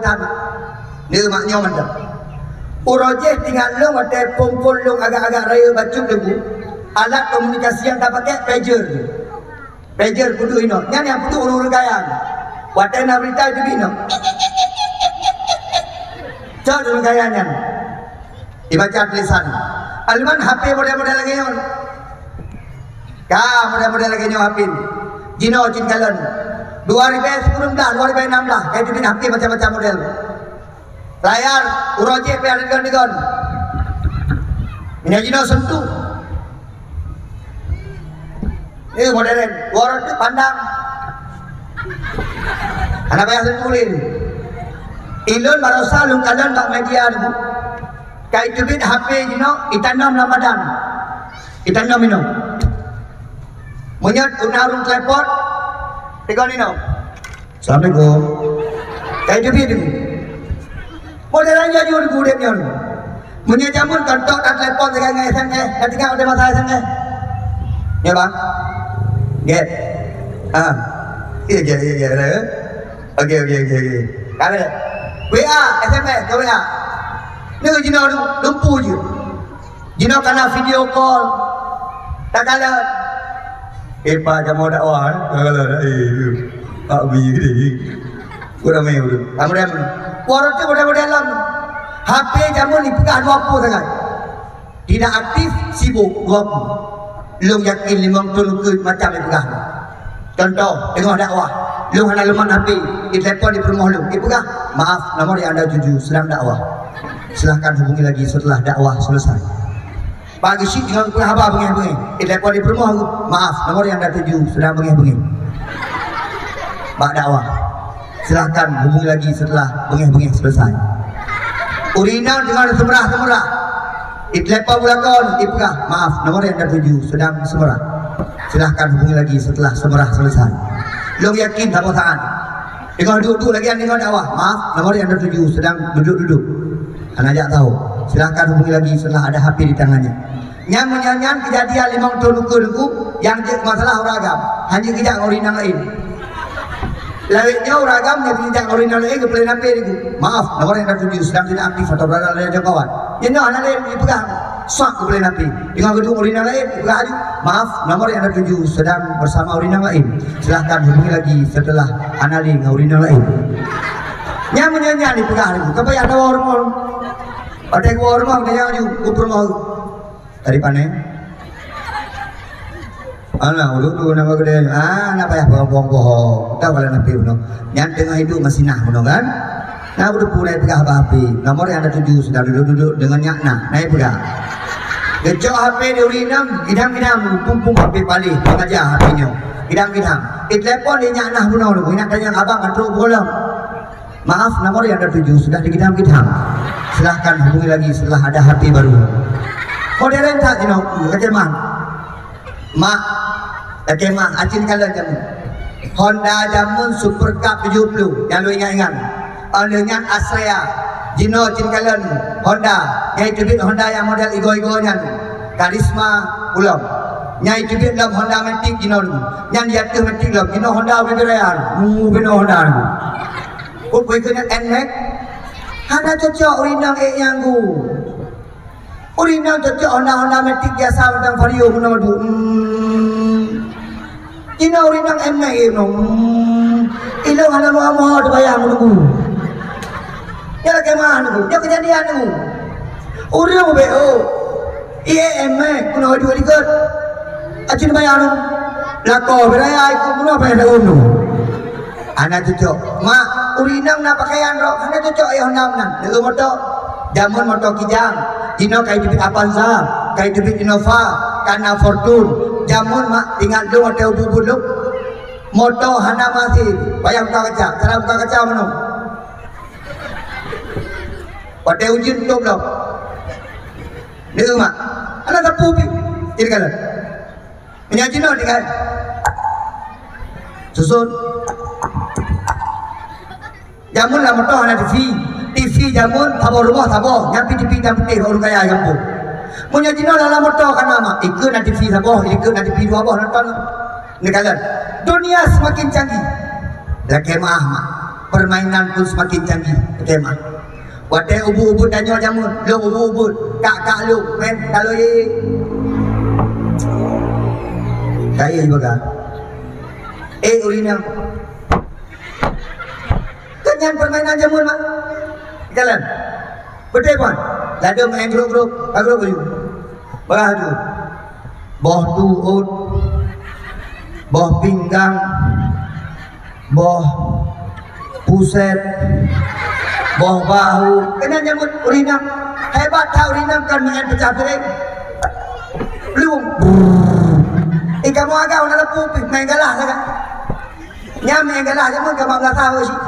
tan dia maknya mana urojeh tinggal lu ada pompol lu agak-agak raya baju debu alat komunikasi yang tak pakai pager kudu ino nyan yang kudu urung gayang wadana berita itu ino cak urung gayangnya dibaca tulisan alman HP model-model lagi yon model-model lagi nyo hapin jino cinkalan 2010 dah 2016 kayak itu HP macam-macam model layar uroje pelan-pelan ini jino sentuh ini modern warna itu pandang anak bayar sentulin ilun barosa lung kalan bak media dulu kayak itu HP jino itanam Ramadan itanam minum munyat unarung telepon tiga nino assalamualaikum kayak itu dulu modern aja juga gudep nyon munyat jamun kantor dan telepon dengan SMS ketika ada masalah SMS ya bang get iya oke kalau WA SMS ke WA ni jino lumpuh je jino kena video call tak kala pak kamu dakwah kalau pak bini kurang main dulu kemudian warna tu model-modelan HP jamun dipegang 20 sangat tidak aktif sibuk 20 lu yakin 50 ke macam dipegang contoh tengok dakwah lu hana leman HP di telefon di rumah lu dipegang maaf nomor yang anda tuju sedang dakwah silahkan hubungi lagi setelah dakwah selesai pagi sih dengan khabar bengi di telefon di rumah lu maaf nomor yang anda tuju sedang bengi bak dakwah silahkan hubungi lagi setelah bengi selesai urina dengan semerah di telefon belakon dipegang maaf nomor yang anda tuju sedang semerah silahkan hubungi lagi setelah semerah selesai lu yakin tak bosan dengan duduk lagi dengan dakwah maaf nomor yang anda tuju sedang duduk anak ajak tahu silahkan hubungi lagi setelah ada HP di tangannya nyanyi kejadian 5 tahun luku yang jadi masalah ragam hanya kejak orang lain lawitnya ragam yang kejak orang lain ke plan HP itu maaf nomor yang anda tuju sedang tidak aktif atau berada dalam kawan jadi anak lain dipegang sak ke plan HP dengan kedua orang lain dipegang maaf nomor yang anda tuju sedang bersama orang lain silahkan hubungi lagi setelah analis orang lain nyanyi dipegang itu tapi ada hormon ada hormon dia juga mau dari panen anak dulu nama gede nak payah bohong tahu kalau nabi benar yang tengah hidup masih benar kan nah udah pulai pegang HP nomor yang anda tuju sudah duduk dengan nyakna naik pegang kecok HP di urinam gidam pumpung HP balik pengajar HP-nya gidam telepon di nyakna benar dulu nak tanya abang antruk bolong maaf nomor yang anda tuju sudah di gidam silahkan hubungi lagi setelah ada HP baru modern tak you know kecemang mak kecemang acin kalian jamun Honda jamun Super Cup 70 yang lu ingat dengan Asrea Jino cin kalian Honda nyai tubit Honda yang model igo-igonya Karisma ulam nyai tubit dalam Honda Matic Jino yang jatuh Matic dalam Jino Honda beberayan beno Honda upoi kena NMAX hana cocok urinang yang gu urinang cocok Honda Matic biasa tentang Vario nomor 2 Jino urinang NMAX ilang hana mau bayang menunggu ya kemana tu ya kejadian tu urang BO iya NMAX kuno dua ligat acin bayang tu lako beraya aku kuno bayang tu anak cocok mak urinang na pakaian rok anak cocok ya Honda menang dengan motor jamun motor kijang Jino kayak dibit Avanza kayak dibit Innova karena Fortune jamun mak tinggal dulu hotel bubuluk motor hana masih bayang buka kaca cara buka kaca mana hotel ujin tu belum dia mak anak sapu ini kan punya Jino dengan susun jamun lah motor hana TV jamun tabor rumah tabor nyampi TV dan putih orang kaya yang pun punya Jino dalam motor kan nama ikut nanti TV tabor ikut nanti TV dua bawah nonton ini kalian dunia semakin canggih dah kemah mak permainan pun semakin canggih. Tema. Wadah ubud-ubud tanya jamun, lu ubud-ubud, kak lu, main kalau ye. Kaya juga. Urina. Kenyan permainan jamun mah. Jalan. Betul pun. Lalu main grup-grup, grup dulu. Baru. Boh tuut, boh pinggang, boh puset, boh bahu. Kena nyambut urinam. Hebat tak urinam kan main pecah piring. Belum. Kamu agak nak lepuh main galah saja. Nyam main galah jamun kamu belah tahu sih.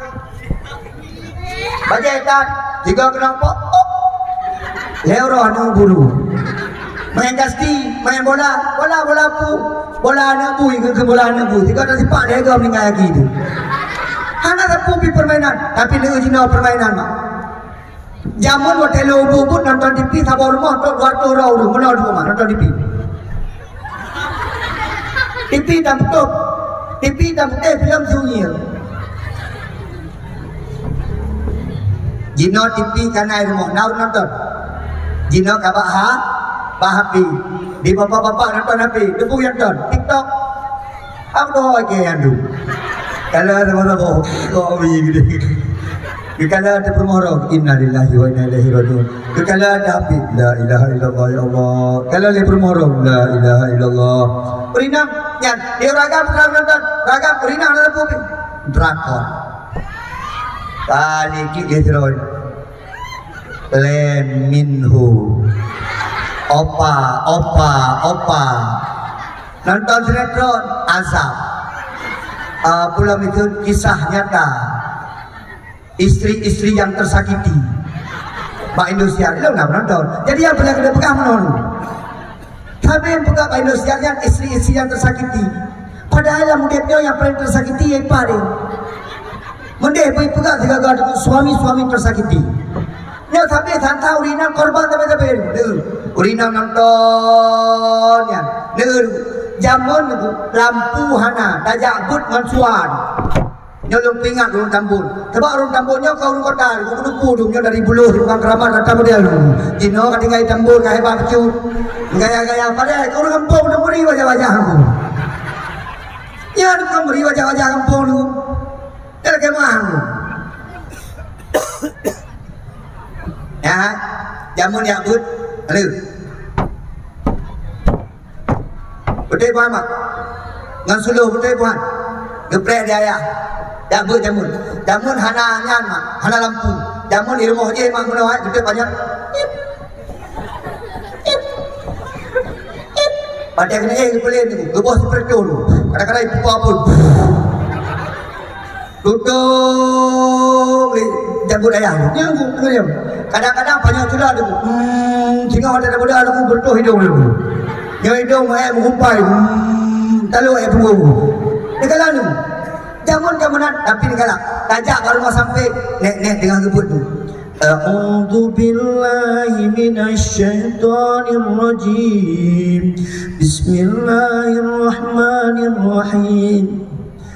Bajetan tiga kelompok. Lewroh nu bulu. Main kasti, main bola pu. Bola anak bu, ke bola anak bu. Tiga tak sipak dia kau meninggal lagi tu. Anak lepuh pi permainan, tapi dia uji permainan mak. Jamun hotel ubud nonton TV sabar rumah tu 200 orang tu mana tu mak nonton TV. TV dah betul. TV dah betul film sunyi. Jino TV kan air rumah nonton. Jino kabah bahapi. Di bapak-bapak nonton api. Debu yang nonton TikTok. Apa doa ke yang tu? Kalau ada apa-apa kau begini. Kalau ada permohonan innalillahi wa inna ilaihi rajiun. Kalau ada api la ilaha illallah ya Allah. Kalau ada permohonan la ilaha illallah. Urinam yang dia ragam nonton ragam urinam ada apa? Drakor. Kali kita terus Len minhu Opa nonton sinetron Azab. Pulang itu kisah nyata istri-istri yang tersakiti Pak Indonesia itu nggak nonton. Jadi yang pernah kita pegang menonton. Tapi yang pegang Pak Indonesia yang istri-istri yang tersakiti. Padahal yang mudahnya yang paling tersakiti yang paling. Mendeh pegang tiga suami-suami tersakiti. Nya sampai santau urinam korban tapi urinam nonton ya. Jamun itu lampu hana dajak but mansuan. Nyolong pingat urun tambun. Sebab urun tambunnya kau urun kota, kau kudu pudungnya dari buluh tukang keramat datang model. Jino ketinggai tambun kai bapcut. Gaya-gaya pada kau urun kampung dah beri wajah-wajah kamu. Ya tukang beri wajah-wajah kampung tu. Dah kemah. Ya, jamun ya but. Halo. Betul puan mak. Ngan suluh betul puan. Geprek dia ya. Dah but jamun. Jamun hana nyan mak, hana lampu. Jamun di rumah dia mak menawai betul banyak. Pada kena boleh tu. Gebos seperti tu. Kadang-kadang ibu apa pun. Duduk jambut ayah. Nyangkut. Kadang-kadang banyak sudah tu. Singa ada muda aku bertuh hidung dulu. Yang hidung mengumpai. Lalu tunggu. Negala ni. Jamun-jamunan tapi negala. Tajak baru mau sampai nek dengan gebut tu. A'udzu billahi minasyaitonir rajim. Bismillahirrahmanirrahim.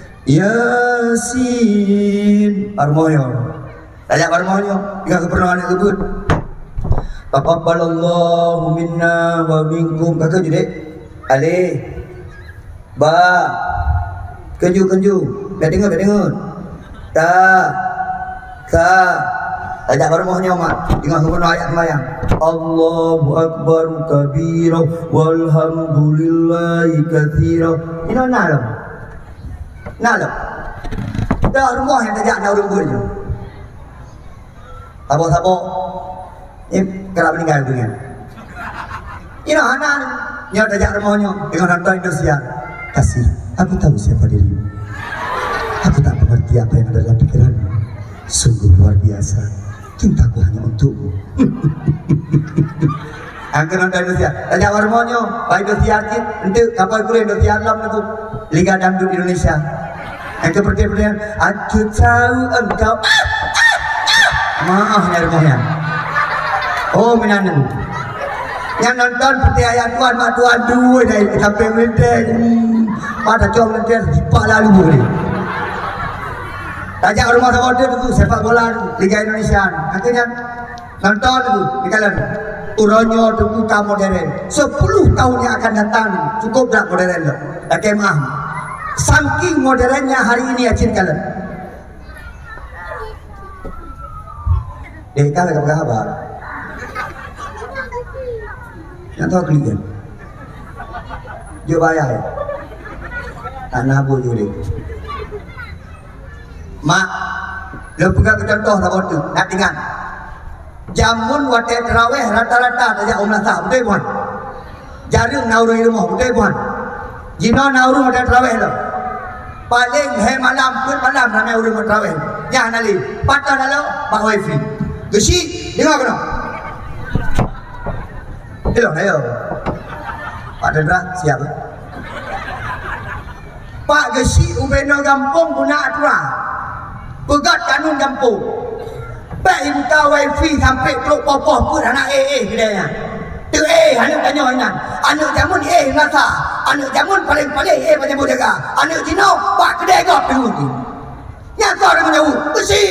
Yasin. Armoyo. Tajak armoyo dengan keperluan gebut. Taqabbalallahu minna wa minkum. Kakak je dek. Alih. Ba. Kenju. Dah dengar. Ta. Tajak armohnya mak. Dengan keperluan ayat sembahyang. Allahu akbar kabira walhamdulillahi katsira. Ini nalam. Dah rumah yang tajak nak urut-urut je. Sabok. Ini kerap meninggal dunia. Ini anak ni. Yang tajak rumahnya dengan nonton Indonesia. Kasih, aku tahu siapa dirimu. Aku tak mengerti apa yang ada dalam pikiranmu. Sungguh luar biasa. Cintaku hanya untukmu. Angkat nonton Indonesia. Tajak rumahnya. Pak Indonesia artis. Nanti kapal kulit Indonesia alam itu. Liga Dangdut Indonesia. Yang kepercayaan. Aku tahu engkau. Maaf ya rumahnya. Oh menanam. Yang nonton percaya Tuhan mak Tuhan dua dari sampai melenteng. Pada jom melenteng jipak lalu boleh. Tajak rumah sahabat tu sepak bola tu Liga Indonesia. Akhirnya nonton tu di kalan uronyo tu kita modern. 10 tahun yang akan datang cukup tak modern tu. Pakai mah. Saking modernnya hari ini acin kalan. Kalau apa kabar? Yang tahu kalian? Dia bayar. Tanah boleh. Mak, lo pegang contoh tak bodoh, nak dengar. Jamun wate terawih rata-rata saja umrah betul bukan? Jaring nauru di rumah betul bukan? Jino nauru wate terawih lo. Paling malam pun malam ramai urus terawih. Yang nali, patah dalam pak wifi. Gesi, dengar kena. Ayo. Pak Dendra siapa? Pak Gesi ubeno gampung guna aturan. Pegat kanun kampung. Baik buka wifi sampai peluk popoh pun anak kedainya. Tu anak tanya anak. Anak jamun nasa. Anak jamun paling-paling macam boleh jaga. Anak Cina pak kedai kau tengok ni. Nyata orang jauh. Besi.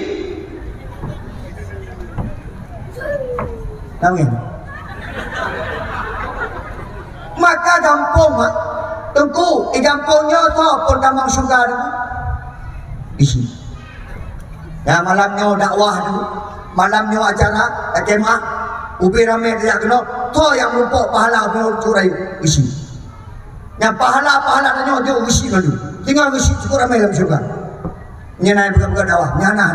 Tahu kan? Maka kampung tengku kampungnya tu pun tambang syurga tu. Isi. Ya malamnya dakwah tu, malamnya acara, kemah, ubi ramai dia kena, tu yang lupa pahala punya curai isi. Yang pahala tanya dia isi dulu, tinggal isi cukup ramai dalam syurga. Nyenai buka dakwah, nyana.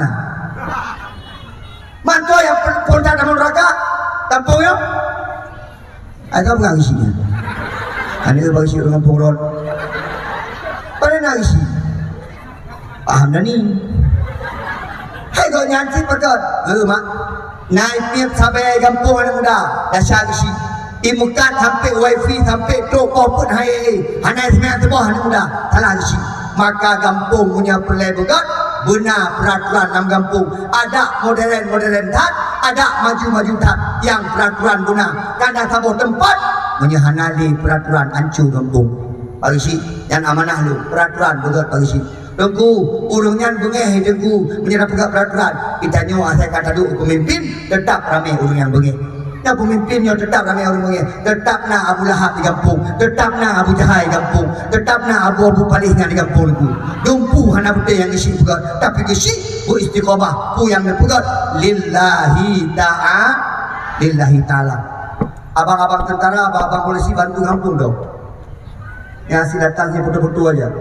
Mantu yang poncat dalam neraka, tampungnya, ada bukan isinya. Ini tu bagi dengan pengurut. Pada nak isi, paham dah ni. Hai kau nyanyi pekat, mak. Naik piap sampai kampung anak muda, dah syarisi. Imukat sampai wifi sampai toko pun hai. Hanai semuanya tu anak muda, salah isi. Maka kampung punya perlai bekat, benar peraturan dalam kampung. Ada modern tak, ada maju tak. Yang peraturan benar. Kadang sabar tempat, punya hanali peraturan hancur kampung. Pagi si, yang amanah lu, peraturan bekat pagi si. Tengku, urungnya bengeh tengku menyerap pegang peraturan. Kita nyawa saya kata dulu pemimpin tetap ramai urung yang bengeh. Ya pemimpinnya tetap ramai orang bengeh. Tetap nak Abu Lahab di kampung, tetap nak Abu Jahal di kampung, tetap nak Abu Palihnya di kampung itu. Dumpu hana betul yang isi pegang, tapi isi bu istiqomah, bu yang pegang lillahi ta'ala. Abang-abang tentara, abang-abang polisi bantu kampung dong. Yang si datangnya betul-betul aja.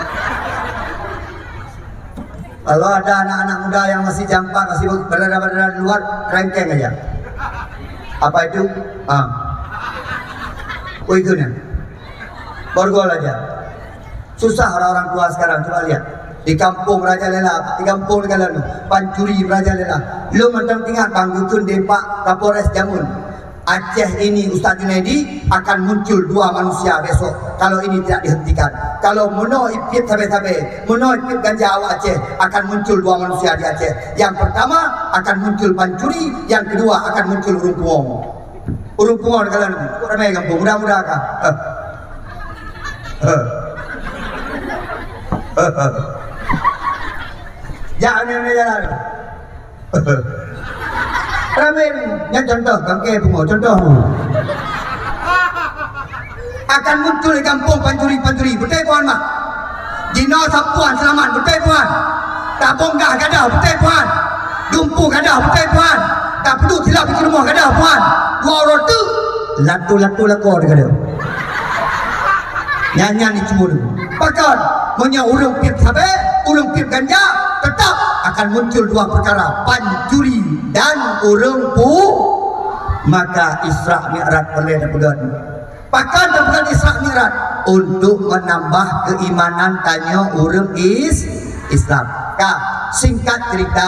Kalau ada anak-anak muda yang masih jampak, masih berada di luar, rengkeng aja. Apa itu? Itu nih. Borgol aja. Susah orang-orang tua sekarang, coba lihat. Di kampung Raja Lela, di kampung Galanu, Pancuri Raja Lela. Lu mentang tinggal Bang Dukun Depak Kapolres Jamun. Aceh ini Ustaz Junaidi akan muncul 2 manusia besok kalau ini tidak dihentikan. Kalau muno ipit sabe-sabe, muno ipit ganja awak Aceh, akan muncul 2 manusia di Aceh. Yang pertama akan muncul Pancuri, yang kedua akan muncul Urung Puong. Urung Puong kalau ramai kampung, mudah-mudah kah? Jangan jalan. Ramai yang contoh, bangke bungo contoh. Akan muncul di kampung Pancuri, betul puan mak. Jino sapuan selamat, betul puan. Tabung gah gadah, betul puan. Dumpu gadah, betul puan. Tak perlu silap di rumah gadah puan. 2 orang tu latu lakor gadah. Nyanyi cuma dulu. Pakar punya urung pip sabe, urung pip ganja, tetap akan muncul 2 perkara, Pancuri dan Urung Pu. Maka Isra Mi'raj boleh dapat. Bahkan dapat Isra Mi'raj untuk menambah keimanan tanya urung Islam. Singkat cerita,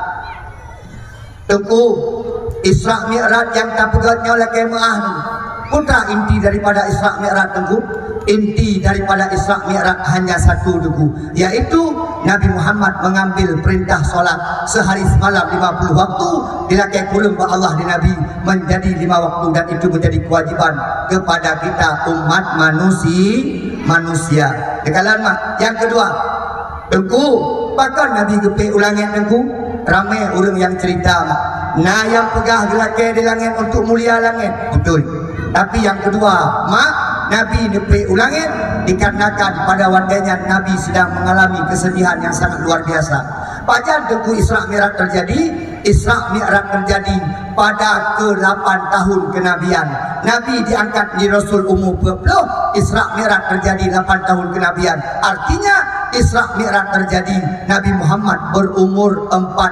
tengku Isra Mi'raj yang dapegatnya oleh kemah putra inti daripada Isra Mi'raj tengku. Inti daripada Isra Mi'raj hanya satu tengku, yaitu Nabi Muhammad mengambil perintah solat sehari semalam 50 waktu dilakai kulum Allah di Nabi menjadi 5 waktu, dan itu menjadi kewajiban kepada kita umat manusia. Dekalan mak. Yang kedua, tengku Bahkan Nabi gepek ulangit nengku ramai orang yang cerita nah yang pegah gelakai di langit untuk mulia langit betul. Tapi yang kedua Nabi gepek ulangit dikarenakan pada waktunya Nabi sedang mengalami kesedihan yang sangat luar biasa. Pada deku Isra Mi'raj terjadi, Isra Mi'raj terjadi pada ke-8 tahun kenabian. Nabi diangkat di Rasul umur 20, Isra Mi'raj terjadi 8 tahun kenabian. Artinya Isra Mi'raj terjadi Nabi Muhammad berumur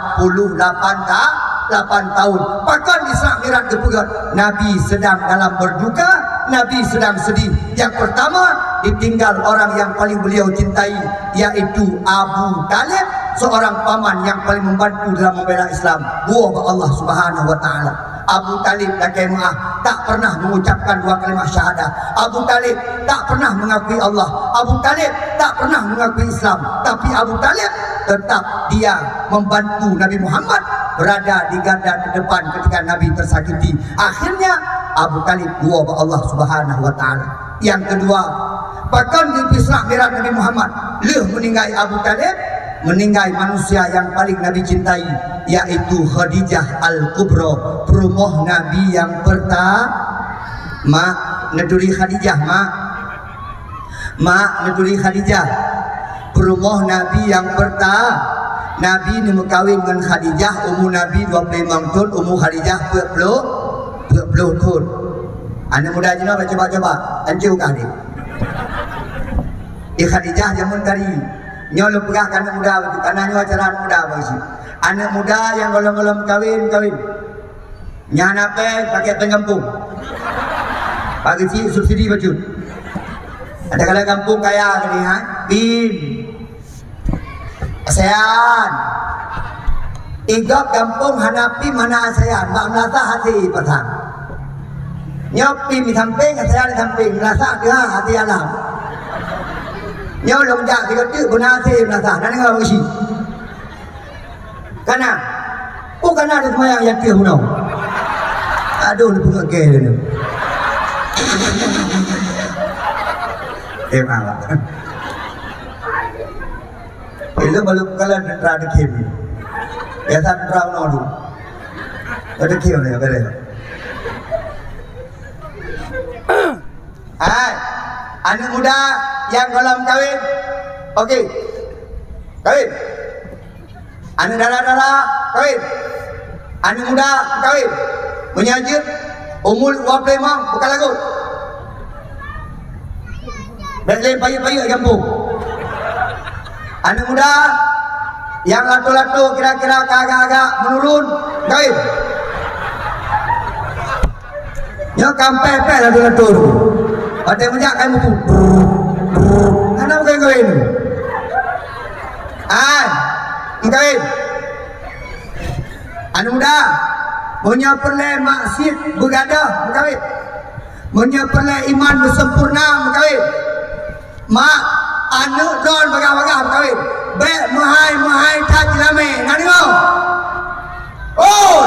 48 tahun. Bahkan Isra Mi'raj dipegat Nabi sedang dalam berduka, Nabi sedang sedih. Yang pertama ditinggal orang yang paling beliau cintai, yaitu Abu Talib, seorang paman yang paling membantu dalam membela Islam. Allah Subhanahu wa taala. Abu Talib tak pernah mengucapkan dua kalimat syahadah. Abu Talib tak pernah mengakui Allah. Abu Talib tak pernah mengakui Islam. Tapi Abu Talib tetap dia membantu Nabi Muhammad berada di garda terdepan ketika Nabi tersakiti. Akhirnya Abu Talib Allah Subhanahu wa taala. Yang kedua, bahkan di Isra Mi'raj Nabi Muhammad meninggal Abu Talib, meninggal manusia yang paling Nabi cintai, yaitu Khadijah Al-Kubra, perumoh Nabi yang pertama. Neduri Khadijah neduri Khadijah, perumoh Nabi yang pertama. Nabi ni berkahwin dengan Khadijah, umur Nabi 25 tahun, umur Khadijah 20 tahun. Anak muda je nak coba-coba hancur kah dia? Khadijah zaman tadi nyo lu pegah anak muda begitu, karena nyo acara anak muda begitu. Anak muda yang golong-golong kawin. Nyana pakai pengampung. Bagi si subsidi baju. Ada kala kampung kaya gini bin ASEAN. Igap kampung Hanapi mana ASEAN, bak melasa hati petang. Nyopi mi samping ASEAN di samping, melasa dia hati alam. Nyo longjak tiga tu guna hati melasa, dan dengar bagi. Karena ada semua yang dia hunau. Aduh ni pun ke dia. Malah. Itu baru kalian ada kemi. Biasa terang nodu. Ada kemi ya beres. Anak muda yang dalam kawin, okey, kawin. Anak dara kawin. Anak muda kawin. Menyajut umur 25 bukan lagu. Berlem payu-payu di kampung. Anak muda yang lato-lato kira-kira agak-agak menurun kawin. Nyo kampe-pe lato-lato. Ada banyak kain mutu. Anak bukan kawin. Kawin. Anak muda punya perle maksiat begadah berkawin. Punya perle iman bersempurna berkawin. Mak anu don bagah-bagah berkawin. Bek mahai tak jelame. Nak dengar? Oh.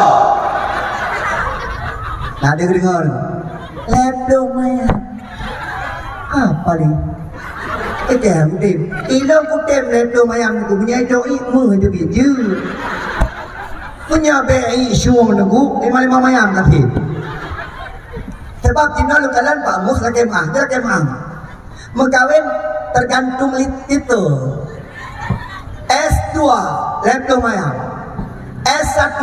Nak dengar? Lepdo maya. Apa ni? Ikan tim. Ilang kutem lepdo maya ku punya doi mu je biju. Punya bei syuang nunggu 55 mayam tapi. Sebab Cina lu kalian Pak Mus lagi kemah. Mengkawin tergantung itu. S2 lepdo mayam. S1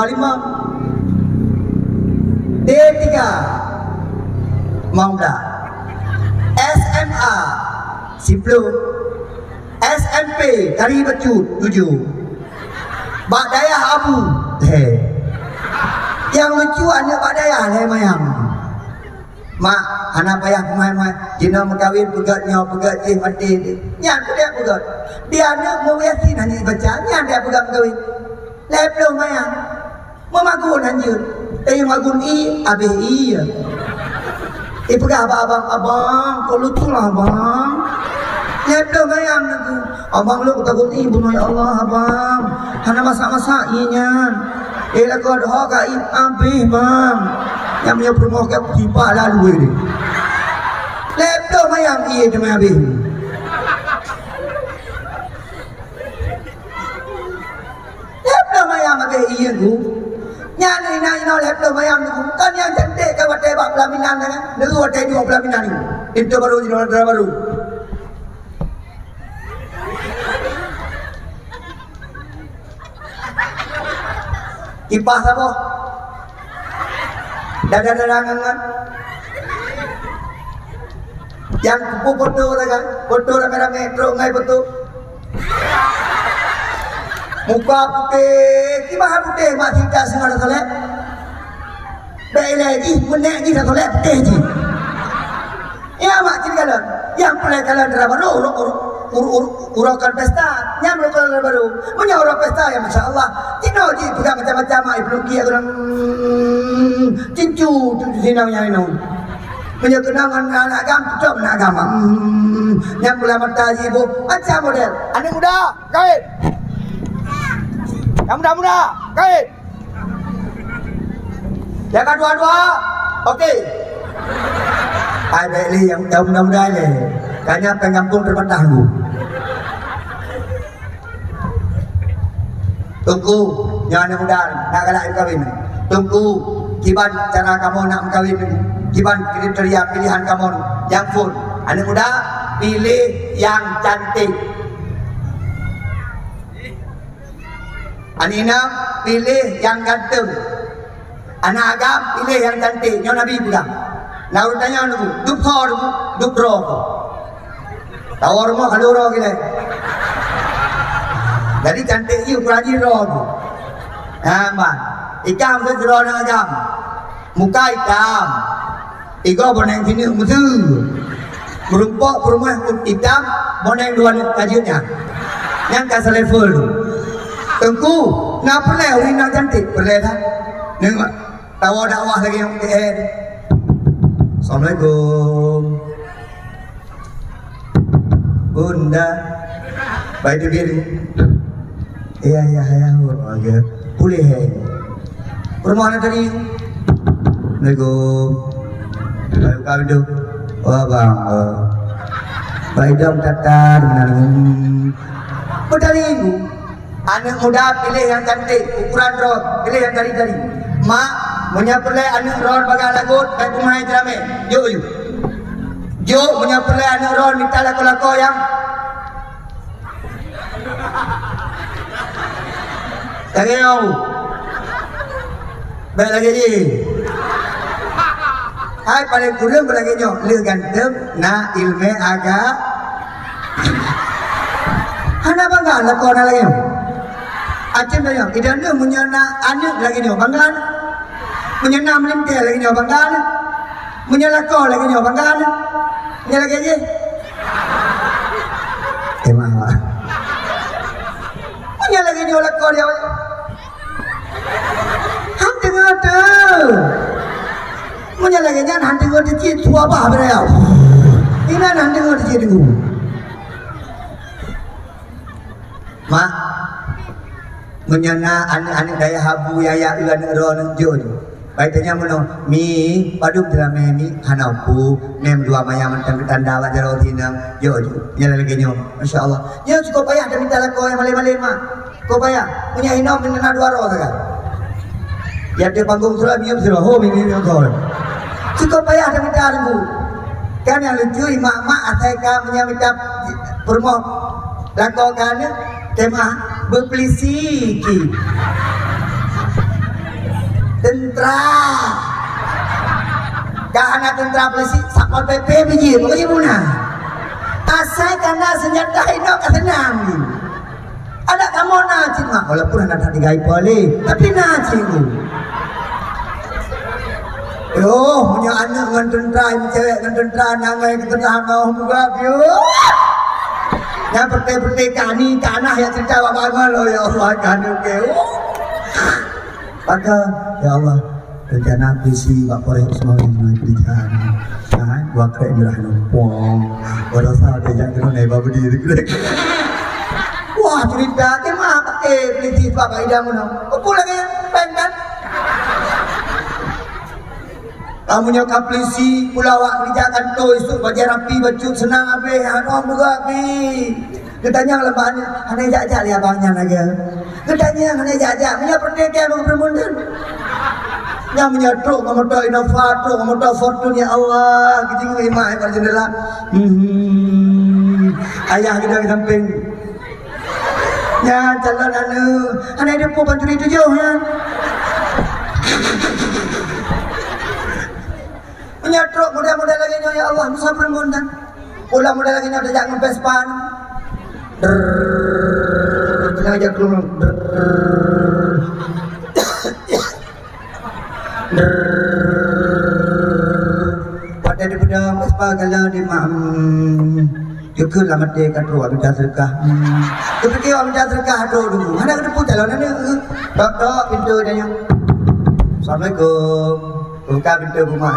25. D3 mau dah. SMA 10. SMP dari becut 7. Bak dayah abu. Yang lucu anak bak dayah mayang. Mak anak payah pemain-pemain Jina berkahwin pegat nyaw pegat mati nyan dia pegat dia anak mau yasin hanya baca nyan dia pegat berkahwin leplo mayang memagun hanya magun abih iya pegat abang kau lucu lah abang leplo mayang aku abang lu ketagun bunuh ya Allah abang hana masak-masak iya kau doa ka abih bang yang punya perumah ke tiba lalu ini laptop mayang iya cuma habis mabe iya ku. Nyana ina laptop mayam ku. Kan yang cantik ke wate bak pelaminan kan. Negu wate dua pelaminan ni. Itu baru jino baru. Kipas apa? Dada-dadangan kan? Yang kupu foto kan? Foto rame-rame terus ngai foto. Muka putih, gimana putih? Mak tidak semua dah soleh. Baik lagi, menek ni dah soleh putih je. Ya mak cerita kalau, yang pelai kalau darah baru, urakan pesta, yang kalau darah baru, punya orang pesta ya masya Allah. Tino je, juga macam-macam mak belum kia orang cincu tu sinangnya ini. Punya kenangan anak agam, tutup anak agama. Yang pelai mata je ibu, macam model. Anak muda, kait. Yang muda-muda, kait. Jangan dua-dua, okey. Ai baik li yang muda-muda je. Kayaknya pengampung terpatah aku. Tunggu, yang anak muda nak galak kawin. Tunggu, kiban cara kamu nak kawin. Kiban kriteria pilihan kamu yang full. Anak muda pilih yang cantik. Anina pilih yang ganteng. Anak agam pilih yang cantik. Nyo Nabi pula. Lalu tanya dulu, dupor, dupro. Tawar mo kaluro gila. Jadi cantik you kuraji roh. Nampak. Ikam tu roh nak agam. Muka hitam. Iko boneng sini musuh. Merumpok perumah hitam, boneng dua kajutnya. Yang kasar level. Tengku, nak perleh orang nak cantik, perleh tak? Nengok, tawa dakwah lagi yang PN. Assalamualaikum. Bunda, baik diri. Iya, agak boleh. Permohonan tadi. Assalamualaikum. Baik kami tu. Wah bang, baik dong tatar menang. Bedari ibu. Anak muda pilih yang cantik, ukuran roh, pilih yang dari-dari. Mak, punya perlai anak roh bagai lagut, baik kumai jerame. Yuk. Punya perlai anak roh, minta lako-lako yang lagi yo. Baik lagi je. Hai paling kurang lagi nyo, le ganteng, na ilmu agak. Hana bangga lako na lagi. Acem dah yang, idan dia punya anak lagi ni banggaan, punya nama melintir lagi ni banggaan, punya lakor lagi ni banggaan, punya lagi je. Emang, punya lagi ni lakor dia. Ham tengah tu, punya lagi ni ham tengah tu cik tua apa beraya? Ini ham tengah tu cik tu. Mak. Menyana anak-anak daya habu yaya ilan ron jod. Baik tanya mono mi paduk dalam mi hanapu nem dua maya mentang tanda wajar otinang jod. Nyala lagi nyo. Masya-Allah. Ya cukup payah dah minta lako yang malai-malai mah. Kau payah punya hinom menena dua ro saja. Ya di panggung surat mium surat ho mi tol. Cukup payah dah minta aku. Kan yang lucu mak-mak ataika punya minta permoh lako kan tema berpelisiki tentera karena tentera pelisik sapal PP biji bagi muna asai karena senjata hidup kesenang ada kamu nacik mak walaupun anak tak digai boleh tapi nacik punya anak dengan tentera cewek dengan tentera nangai ke tentera kau buka yang peti-peti kani tanah yang cerita apa-apa lo ya Allah kani oke. Maka ya Allah rencana visi Pak Polres semua ini berikan. Nah, gua kayak nyerah numpang. Walau saat dia jangan naik babu diri. Wah cerita ke mah pakai visi Pak Idam no. Apa lagi pengen? Kamunya kaplisi pulawak kerjakan tu isu baca rapi baju senang abe hanom juga api Ketanya lebahannya, hanya jajak dia abangnya lagi. Ketanya hanya jajak, punya pernikahan mau bermundur. Yang menyetruk, memotor inovator, memotor fortune ya Allah. Kita imah pada jendela. Ayah kita di samping. Ya, calon anu, hanya dia pun pancuri tujuh ya. Menyetruk mudah-mudah lagi ya Allah, bisa bermundur. Ulang mudah lagi ada jangan pespan. Kena aja keluar. Pada di pedang pespa kalau di mam. Juga lama dia kat ruang minta sedekah. Tapi dia minta sedekah dulu. Mana kena pun jalan ni. Tok pintu dia. Assalamualaikum. Buka pintu rumah.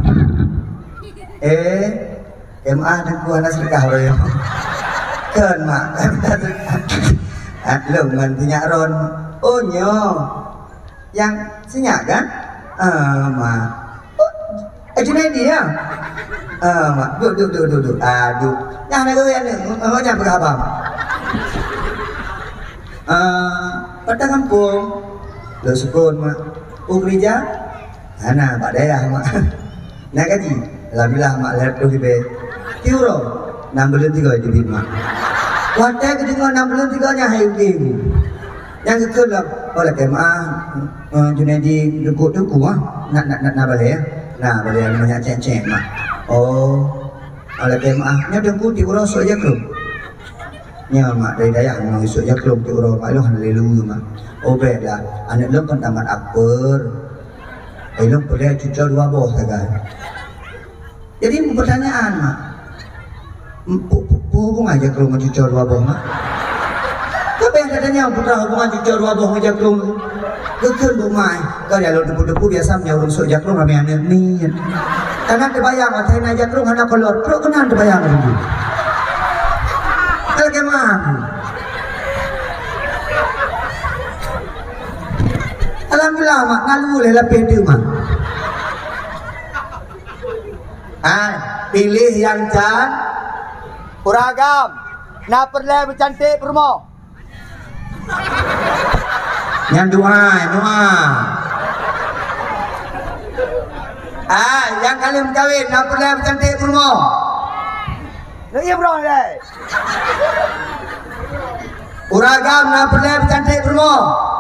MA dan ku anak sedekah royo. Ken mak minta sedekah. Lengan punya ron. Oh nyo. Yang senyak kan? Mak. Junaidi ya? Mak. Duduk. Aduh. Yang nak kau yang ni, macam apa abang? Pada kampung, lo sukun mak. Gereja, mana Pak Dayah mak. Nak gaji, alhamdulillah mak lihat tu hibe. Tiuro, 6 bulan 3 jadi mak. Wadah kedengar 6 bulan 3 nya hai uting. Yang kekelap, oleh kemah, Junaidi dukuk nak balik ya. Nah balik yang banyak cek mak. Oh. Oleh kemahnya dengku ti urang sok jaklum. Nya mak dari Dayak mau sok jaklum ti urang mak lu haleluya mak. Oh beda anak lu kan tamat akbar. Lu boleh cucu dua boh saja. Jadi pertanyaan mak. Hubungan jaklum dengan cucu dua boh mak. Apa yang katanya putra hubungan cucu dua boh dengan jaklum? Kekal bumai. Kau ya lu depu-depu biasa punya urang sok jaklum rame anak ni. Karena terbayang, saya nak jakrung anak keluar, terus kena terbayang dulu. Bagaimana? Alhamdulillah mak, ngalu le lebih tu mak. Pilih yang Uragam, nak perlu bercantik permo. Yang doa. Yang kalian berkahwin, nak perlu bercantik rumah. Iya bro ni. Uragam, nak perlu bercantik rumah.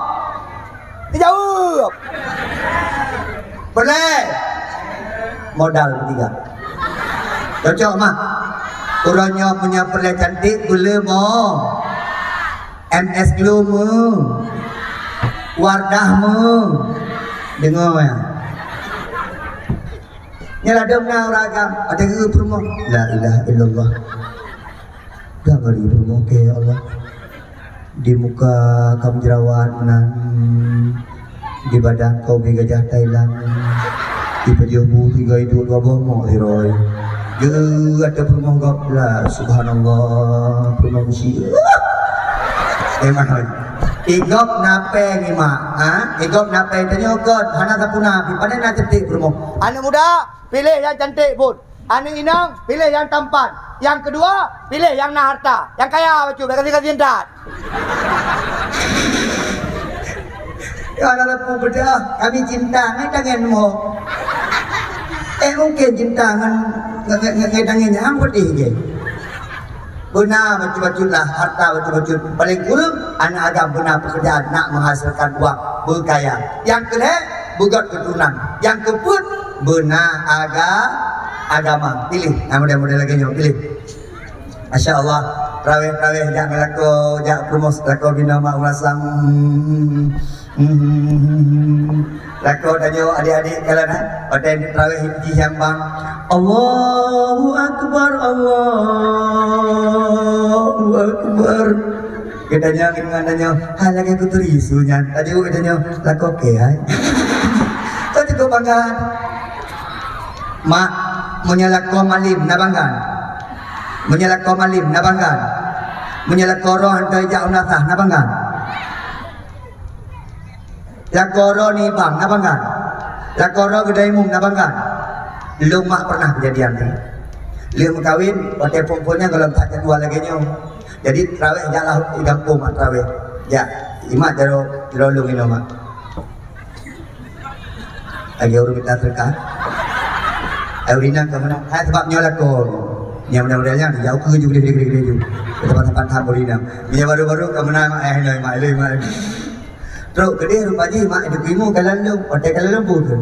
Jawab. Boleh. Modal ketiga. Cocok mak. Urangnya punya perlu cantik, boleh mau. MS Glow mu. Wardah mu. Dengar ya. Nyala demna uragam ada ke permo la ilaha illallah dah beri permo ke ya Allah di muka kamu jerawat menan di badan kau gajah Thailand di pejomu 3 itu 2 bomo hiroi ada permo gapla subhanallah permo musi igop nape ni mak igop nape tanya god hana tapuna pada nak cetik permo anak muda pilih yang cantik pun. Anak inang, pilih yang tampan. Yang kedua, pilih yang nak harta. Yang kaya macam mereka kasih jendat. Ya anak aku beda, kami cinta ngedanganmu. Mungkin cinta ngedangannya ang pedih je. Benar betul-betul lah harta betul-betul paling kurang anak agam benar pekerjaan nak menghasilkan uang berkaya. Yang kedua, bugat keturunan. Yang keempat, benar agama. Pilih, mudah-mudah lagi nyo pilih. Masya Allah, raweh jangan laku, jangan promos laku bina mak ulasang. Laku tanyo adik-adik kalian pada raweh hiji yang bang. Allahu Akbar, Allahu Akbar. Katanya hanya aku terisunya. Tadi katanya laku ke hai. Kau cukup bangga. Mak menyalak kau malim nabanggan. Menyalak kau malim nabanggan. Menyalak kau roh hantar jak unasah nabanggan. Lakoro ni bang nabanggan. Lakoro gedai mum nabanggan. Lu mak pernah kejadian ni. Lu kawin, waktu perempuannya kalau tak kedua lagi nyo. Jadi terawih jalan di kampung mak terawih. Ya, imat jero ini mak. Lagi orang kita terkat. Aurina ke mana? Hai sebabnya lah kau. Yang mudah-mudahnya jauh ke juga gede. Tempat-tempat ham Aurina. Yang baru-baru ke mana mak mak mak. Terus gede rupanya mak itu kimu kalau lu, pakai kalau lu pun.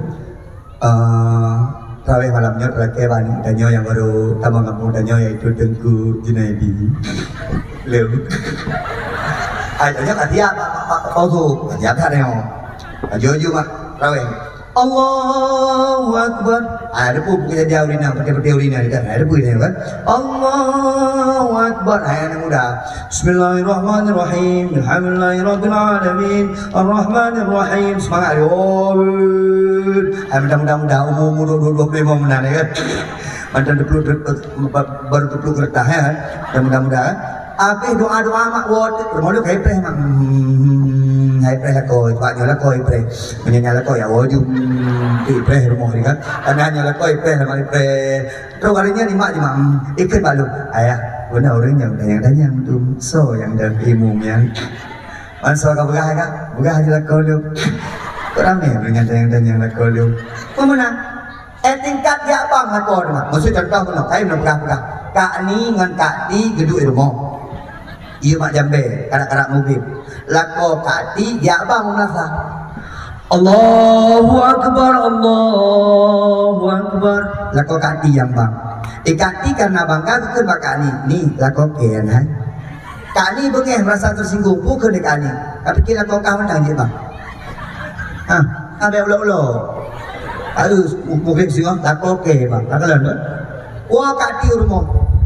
Terawih malamnya terakhir bani danyo yang baru tambah kampung danyo yaitu Tengku Junaidi. Leu. Ayonya katia kau tu katia kan yo. Ajo mak terawih. Allahu Akbar. Ada pun kita jauh dina, pakai urina kita. Ada pun ini kan. Allahu Akbar. Ayat muda. Bismillahirrahmanirrahim. Alhamdulillahirabbil alamin. Arrahmanirrahim. Semangat yo. Mudah-mudah umur 25 menit kan. Macam baru 20 kertas ya kan. Mudah-mudahan. Habis doa-doa mak word. Bermula kayak preh mak. Hai preh lah koi, paknya lah koi preh. Menyanya lah koi awal jum. Preh rumah ni kan. Anaknya lah koi preh lah mak preh. Terus kalinya ni mak je mak. Ikut balu. Ayah, benar orang yang tanya tu. So yang dah imum yang. Masa kau begah kan? Begah je lah kau lu. Kau ramai dengan tanya lah kau lu. Kau mana? Tingkat dia bang lah kau tu mak. Maksud contoh kau nak. Saya belum begah. Kak ni dengan kak di geduk rumah. Ia mak jambe, kanak-kanak mungkin. Lako kati, ya abang merasa. Allahu Akbar, Allahu Akbar. Lako kati yang bang. Kati karena bangga bukan bakal ni. Ni lako kian ha. Kak ni bengeh merasa tersinggung bukan dekat ni. Tapi kira lako kau menang je bang. Hah, ambil ulo-ulo. Harus mungkin singgung lako ke bang. Tak kalau tu. Wah kati rumah.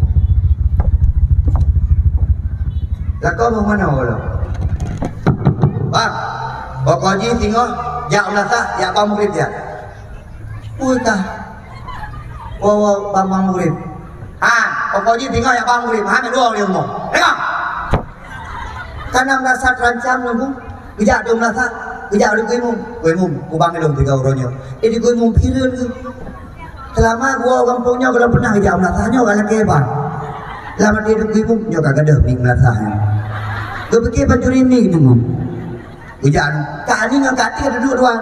Lakau mau mana orang? Bang, pokoknya tengok, jak ulasa, jak bang murid ya. Utah, bang murid. Pokoknya tengok jak bang murid. Mana dua orang mau? Tengok. Karena merasa terancam lagu, bijak dong merasa, bijak ada kuimum, kubang dong tiga orangnya. Ini kuimum pirin tu. Selama gua kampungnya kalau pernah bijak merasanya orang keban. Lama dia ada kuimum, nyo kagak ada ming merasanya. Kau pergi pencuri ni dulu. Hujan. Kak ni dengan kak ni ada dua-dua.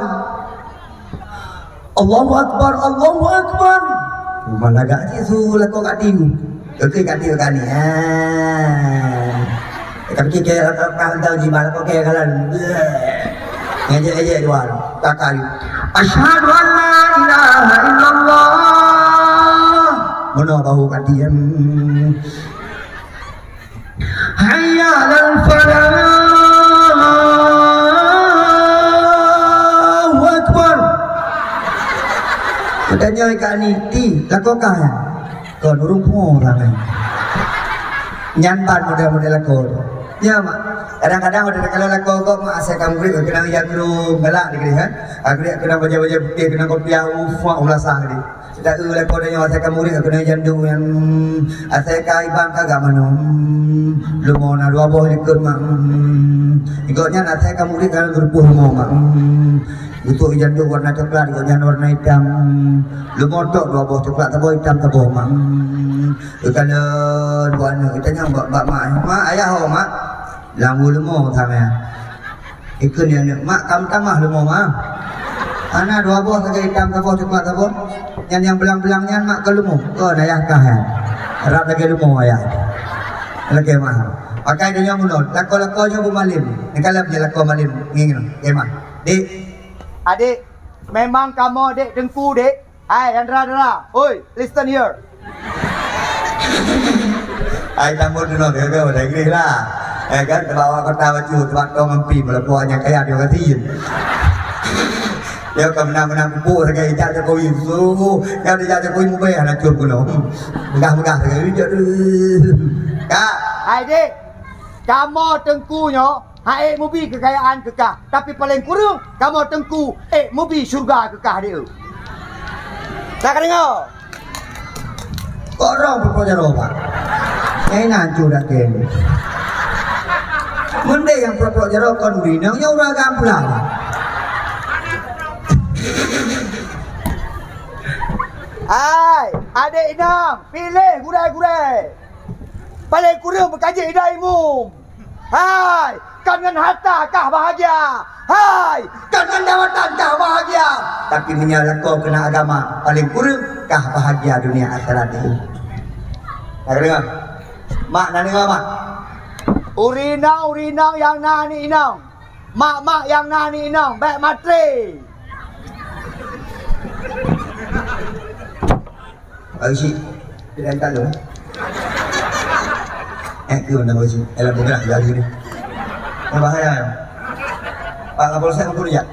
Allahu Akbar, Allahu Akbar. Mana gak sih sulah kau kak ni? Okey kak ni kak ni. Tapi kita kalau tahu di mana kau kaya kalan. Ngejek dua. Tak kali. Asyhadu an la ilaha illallah. Mana bahu kak dia? Hayya 'alal falah. Allahu Akbar. Katanya ikan ni ti lakokah ya. Kau nurung pun ramai. Nyanban model-model lakon. Ya mak. Kadang-kadang ada kalau lakon kau mak asal kamu beri kena yang dulu galak dikira kan. Aku dia kena baca-baca putih kena kopiah ufa ulasah ni. Tak lakon dia asal kamu beri kena jandu yang asal kai bang kagak mano. Lu mau nak dua buah likut mak. Ikutnya nak saya kamu beri kalau berbuah mau mak. Itu jandu warna coklat, ikutnya warna hitam. Lu mau tok dua buah coklat, tabuh hitam, tabuh mak. Kalau dua ni kita nyambak mak mak ayah ho mak. Lambu lu mau sama. Ikut yang ni mak kamu tamah lu mau mak. Anak dua buah saja hitam, tabuh coklat, tabuh. Yang belang-belangnya mak kalau mau. Kau ayah kah? Harap lagi lu mau ayah. Lagi mah. Pakai dunia mulut. Lako-lakonya bu malim. Kalau punya lako malim ngingin. Gimana? Dik. Adik, memang kamu adik Tengku dek. Hai, Andra. Oi, listen here. Hai, tamu dulu dia udah gini lah. Kan bawa kota baju, tempat kau ngempi melakukannya kayak dia katiin. Dia kau menang kumpul sebagai ijat Jokowi. Yang ijat Jokowi mubah anak cuap kuno. Megah-megah sebagai ijat. Kak. Hai dek, kamu Tengkunya hai mobil kekayaan kekah. Tapi paling kurang kamu Tengku mobil syurga kekah dia. Tak dengar? Orang berpojok roba. Yang nancu dah kene. Mende yang berpojok roba kon binang yang orang gampulang. Hai, adik Inam, pilih gurai-gurai. paling kurang berkaji ilmu. Hai, kan dengan harta kah bahagia? Hai, kan dengan jawatan kah bahagia? Tapi menyalahkan kena agama, paling kurang kah bahagia dunia akhirat ini. Tak dengar? Mak nak dengar mak? Urinang yang nani inang. Mak yang nani inang, baik matre. Bagi si, dia tak tahu. Kau nak bagi, elah bukan nak jadi ni. Yang bahaya. Pak Kapolsek mampu dia.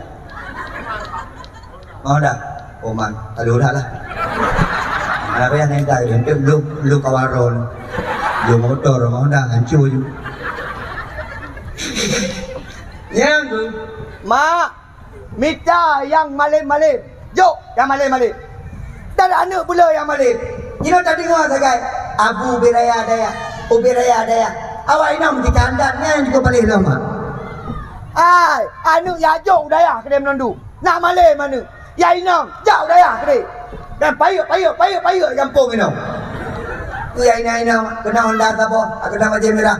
Mau dah? Oh man, tak dah lah. Ada yang naik dah, belum kawaron, belum motor, mau dah hancur je. Yang tu, mak, minta yang malim-malim. Jok, yang malim-malim. Tak ada anak pula yang malim. You know tak dengar sagai? Abu Biraya Daya. Ubiraya Daya. Awak inam di kandang yang juga paling lama. Ai, anu ya jauh daya kedai menandu. Nak malay mana? Ya inam, jauh daya kedai. Dan payuk kampung inam. Tu ya inam kena Honda apa? Aku dah macam merah.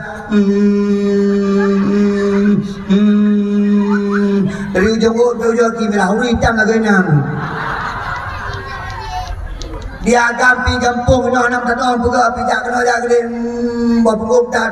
Dari ujung ke ujung kiri merah. Uri hitam lagi inam. Dia gampi kampung kena nak datang buka pijak kena jaga berpengumtan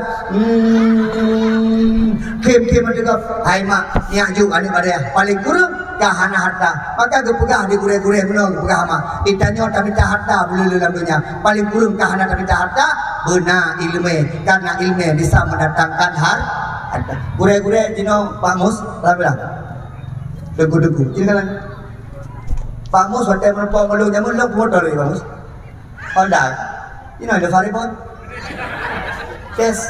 kem ada hai mak niak juk ada pada paling kurang kahana harta maka ke pegah di gure-gure benar pegah mak ditanya tak minta harta belum dalam dunia paling kurang kahana tak minta harta benar ilmu karena ilmu bisa mendatangkan harta gure-gure jino Pak Mus lah deku jangan Pak Mus hotel merpau malu jamun lo motor ni Pak Mus Honda you know the Faribon yes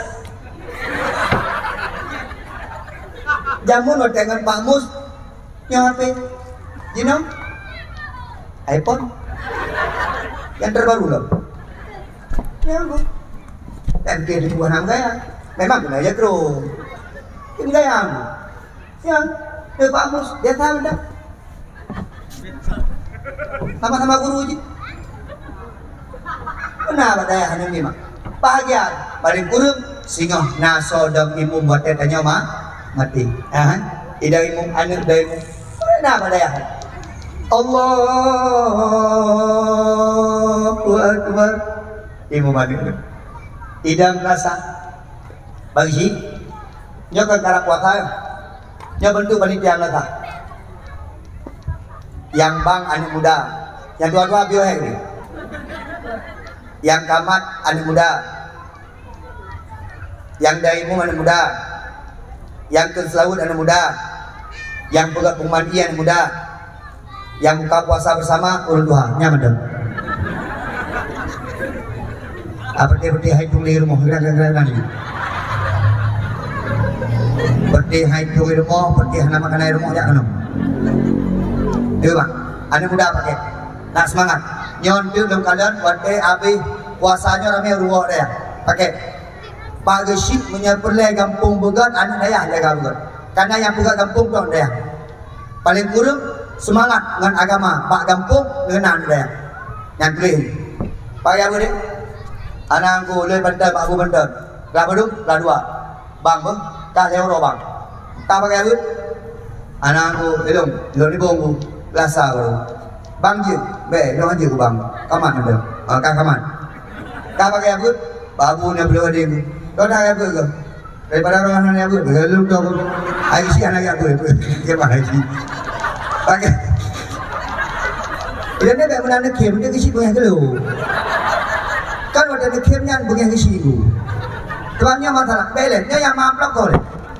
jamun hotel dengan Pak Mus yang apa you know iPhone yang terbaru loh ya bu dan kiri bukan ham gaya memang kena aja kru ini gaya yang Pak Mus dia tahu dah sama-sama guru je. Kenapa daya hanya ni mak? Bahagia paling kurang singoh naso dam imum buat tanya mak mati. Ida imum anak dah imum. Kenapa daya? Allahu Akbar. Imum anak. Ida merasa bagi nyokan karak kuatai. Nyo bentuk panitia mereka. Yang bang anak muda, yang dua-dua biohek ni, yang kamat anak muda, yang daimu anak muda, yang kenselawut anak muda, yang pegat pemandi anak muda, yang buka puasa bersama urut Tuhan, nyaman dong. Berarti hitung di rumah, kira-kira ni. Berarti hitung di rumah, berarti hana makan air rumah jangan dong. Itu bang, anak muda pakai, nak semangat. Nyon tu dalam keadaan wantai habis puasanya ramai ruah dia, pakai. Pagi sip menyerpelai kampung begat anak daya jaga begat. Karena yang begat kampung tu dia. Paling kurang semangat dengan agama, pak kampung dengan anak dia. Yang kering. Pakai apa dia? Anak aku le bantal, pak aku bantal. Berapa tu? Lah dua. Bang bang, tak euro bang. Tak pakai apa? Anak aku elong ni bongku. Lasa baru bang je lo aja ku bang kaman ada kaman tak pakai apa babu ni belum ada ni kau dah apa ke daripada orang ni apa lu tahu ai si anak apa ke mana si pakai dia ni tak pernah nak kem dia kisi punya ke lu kan ada nak kem yang punya kisi ku tuannya masalah beletnya yang mamplak kau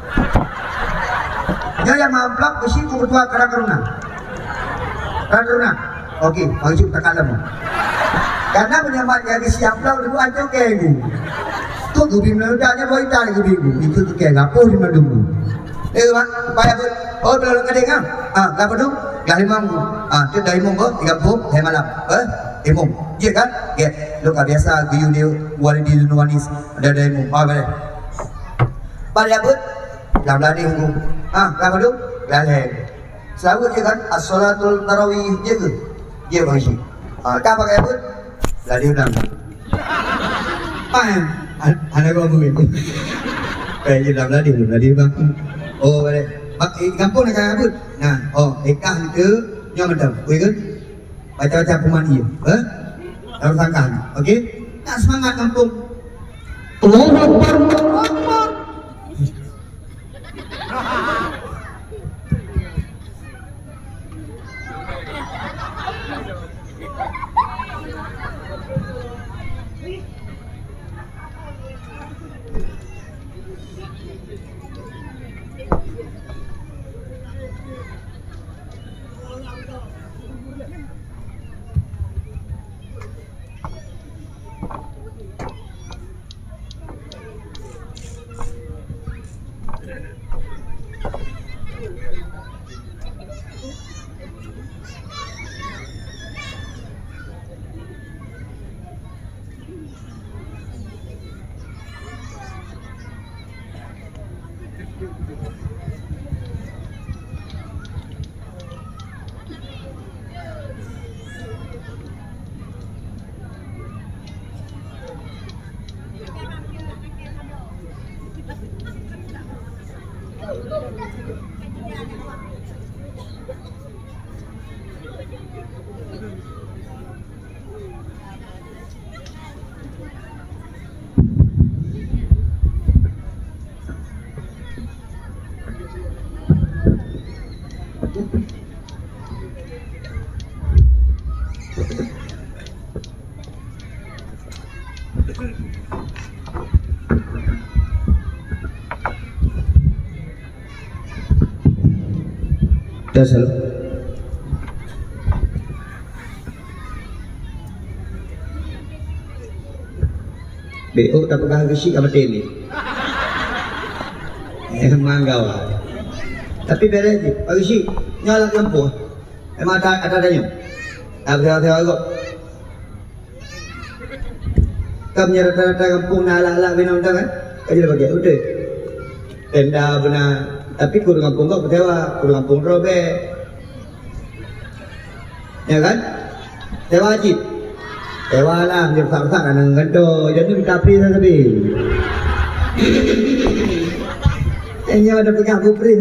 dia yang mamplak kisi ku bertua karena Karena, okey, wajib tak kalah. Karena menyambat yang siap lah, dulu aja kegu. Tu gubim lalu dah nya boy dah gubim. Itu tu kegu, apa di mana dulu? Mak, payah pun. Oh, belum kadang kan? Lapa tu? Gali mampu. Tu dah imum ber, 30 hari malam. Imum. Ya kan? Ya. Lu biasa giyu dia walidi nuwanis ada imum. Boleh. Payah pun. Lam lari hunggu. Lapa tu? Gali. Selalu je kan as-salatul tarawih je ke? Je bang si. Kau pakai apa? Lari ulang. Anak kau mungkin. Kayak je dalam ladi bang. Oh boleh. Kampung nak kaya apa? Nah, ikan itu nyawa macam, boleh kan? Baca-baca pemani, dalam sangkaan, okey? Tak semangat kampung. Allahu Akbar, Allahu Akbar. Dah selalu. BO tak pegang gesik apa tele. Emang kau. Tapi beres je. Pagi sik nyala lampu. Emang ada tanya. Ada kok. Kamu rata-rata kampung nak ala-ala bina undang kan? Kau jadi bagian udah. Tenda benar. Tapi kudu kampung kau kecewa, kudu kampung robek. Ya kan? Sewa wajib. Sewa lah, dia rusak-rusak kan ganto. Jadi minta pri dah tapi. Ini ada pegang kupri.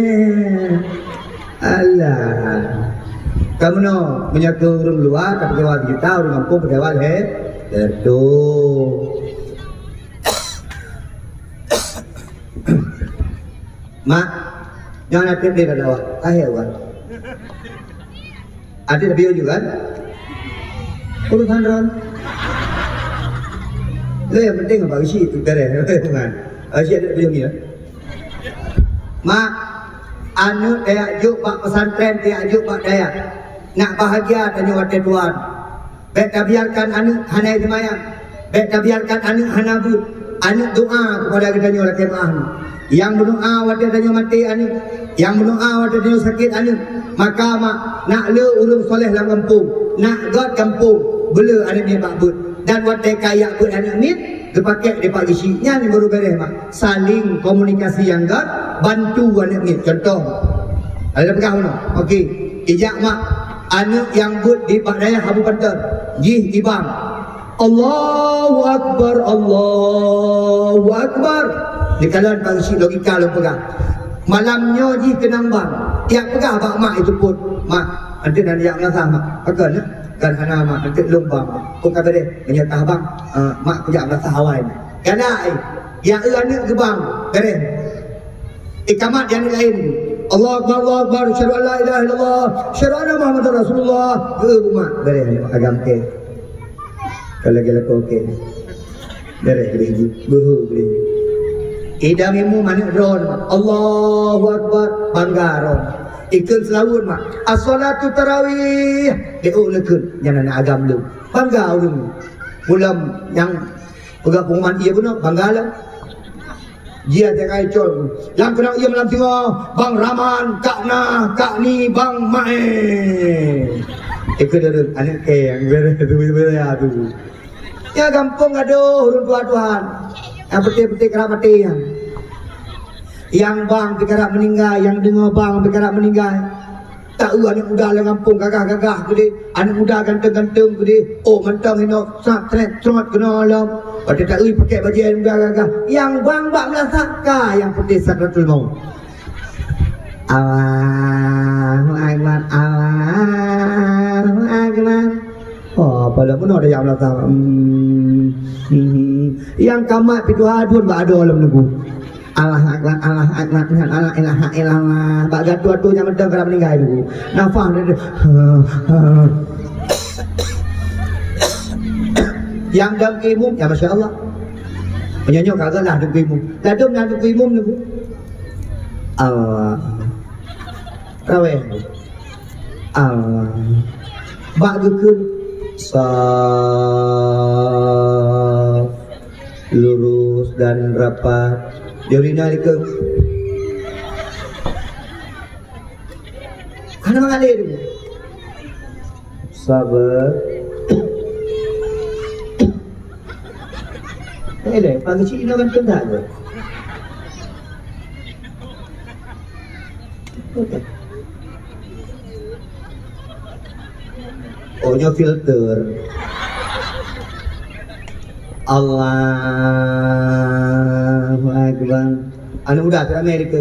Alah. Kamu no menyaku urung luar tapi kecewa kita urung kampung kecewa he. Betul. Mak, jangan ada dia dah awak. Kahir awak. Ada bio juga kan? Puluhan ron. Itu yang penting apa isi itu beres, bukan? Isi ada bio ni. Mak, anu dia juk pak pesantren dia juk pak daya. Nak bahagia tanya waktu tuan. Beta biarkan anu hanai semayang. Beta biarkan anu hanabu. Anu doa kepada kita ni oleh kemah. Yang berdoa waktu tanya mati anu, yang berdoa waktu tanya sakit anu, maka mak nak le urung soleh dalam kampung, nak god kampung, bela ada ni bakbut dan waktu kaya pun anak ni dipakai di pagi sinya ni baru beres mak. Saling komunikasi yang god, bantu anak ni. Contoh, ada pegang mana? Okey, ijak mak anu yang but di Pak Daya Abu Pantar, jih ibang. Allahu Akbar, Allahu Akbar. Di kalangan pagi logika lo pegang. Malamnya ji kenang bang. Tiap pegang bak mak itu pun. Mak, nanti nanti yang nasa mak. Akan kan hana mak nanti lumbang. Kau kata dia menyertah bang. Mak punya nasa hawai. Karena yang anak ke bang. Keren. Ikamat yang lain. Allah Akbar, Allah Akbar. Syarul la ilaha illallah. Syarul anna Muhammad Rasulullah. Mak keren. Agam ke. Kalau kau ke. Keren keren. Buhu keren. Idamimu mana ron Allahu Akbar bangga ron ikut selawun mak as-salatu tarawih diulekun jangan agam lu bangga ulun bulam yang penggapungan ia pun bangga lah dia tekai col yang kena ia malam tengah bang Raman kak ni bang Mae ikut duduk anak yang beres ya tu ya gampang aduh urun Tuhan yang peti-peti kerap mati yang bang bergerak meninggal, yang dengar bang bergerak meninggal. Tak anak muda dalam kampung gagah-gagah gede, anak muda ganteng-ganteng gede. Oh mentang ini sak trot kena alam. Pada tak ui pakai baju yang gagah. Yang bang bak melasaka yang putih sakratul maut. Allahu Akbar, Allahu Akbar. Oh, pada pun ada yang melasaka. Yang kamat pitu hadun bak ada dalam nunggu. Allah Akbar, Allah Akbar, Allah ilaha illallah. Bak gatu-gatu yang medang kerana meninggal dulu. Nafas dia. Yang dalam keimum, ya Masya Allah. Menyonyok kagak lah dalam keimum. Ladum dalam keimum dulu. Allah. Raweh. Allah. Bak gekun. Saf. Lurus dan rapat. Jurina likung. Ana mengalir dulu. Sabar. Ele, pagi cik nak kan tak ke? Oh, nya filter. Allahu Akbar. Anu udah ke Amerika.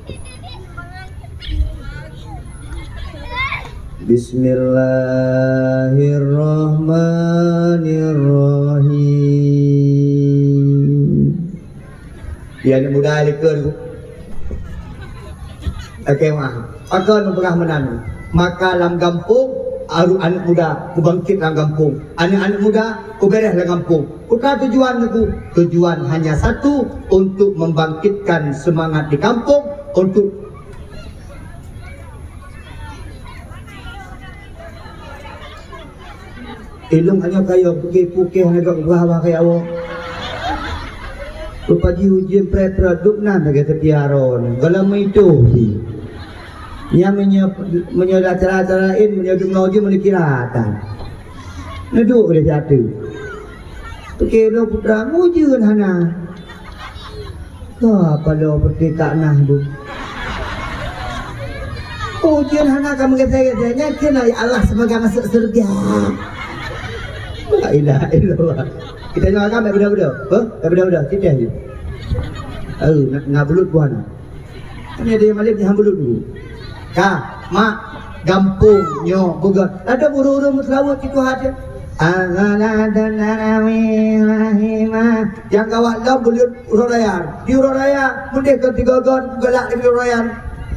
Bismillahirrahmanirrahim. Ya ni mudah lekor. Okey mah. Akan pernah menanu. Maka dalam kampung aru anak muda ku bangkit dalam kampung. Anak-anak muda ku beres dalam kampung. Bukan tujuan aku. Tujuan hanya satu, untuk membangkitkan semangat di kampung, untuk ilung hanya kayo pukih-pukih hanya gak ubah kayak awak. Pagi ujian pre-produk nanti kita tiaron. Kalau itu, yang menyodar acara-acarain, menyodar ngaji menikiratan. Naduk dia jatuh. Kira putra mujian hana. Apa lo peti tak nah tu. Ujian hana kamu kata-katanya kena ya Allah semoga masuk surga. La ilaha illallah. Kita jangan ambil benda-benda. Benda-benda tidak je. Nak belut buana. Kan ada yang malik yang belut dulu. Mak, gampung nyo bukan. Ada buru-buru mutlawat itu ada. Yang kawat lam belut urayan. Di urayan mendek ketiga gon gelak di urayan.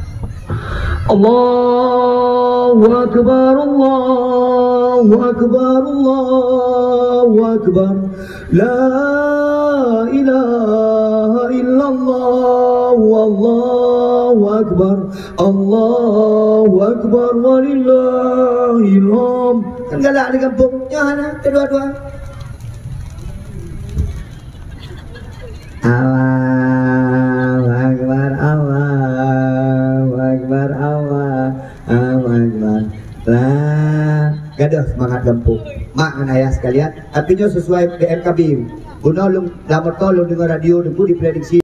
Allahu Akbar, Allahu Akbar, Allahu Akbar. La ilaha illallah, Allahu Akbar, Allahu Akbar, walillahil hamd. Kan galak di kampung, jangan kedua-dua. Allahu Akbar, Allahu Akbar, Allahu Akbar. Lah, gadah semangat kampung. Mak dan ayah sekalian, tapi sesuai BMKB. Guna lama tolong dengar radio, di prediksi.